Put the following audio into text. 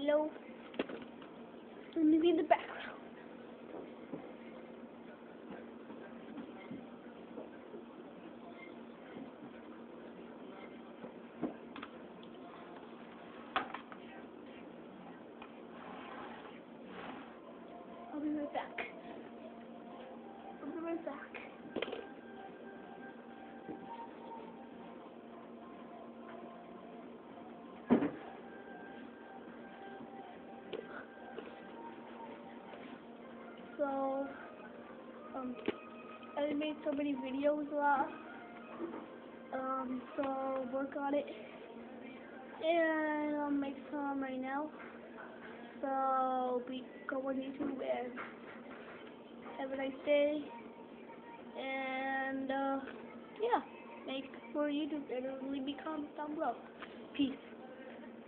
below. And maybe in the background. I'll be right back. I'll be right back. So, I made so many videos so I'll work on it, and I'll make some right now. So, go on YouTube and have a nice day, and yeah, make more YouTube and leave me comments down below. Peace.